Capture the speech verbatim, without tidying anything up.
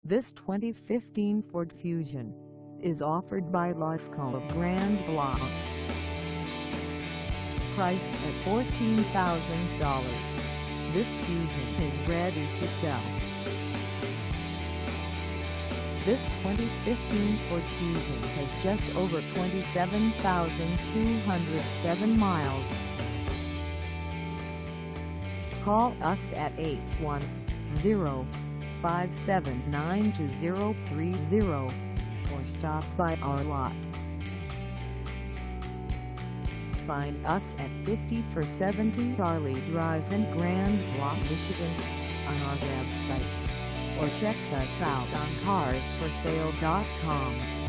This twenty fifteen Ford Fusion is offered by Lasco of Grand Blanc. Priced at fourteen thousand dollars, this Fusion is ready to sell. This twenty fifteen Ford Fusion has just over twenty-seven thousand two hundred seven miles. Call us at eight one zero, five seven nine, two zero three zero or stop by our lot. Find us at fifty four seventy Charlie Drive in Grand Blanc, Michigan on our website, or check us out on cars for sale dot com.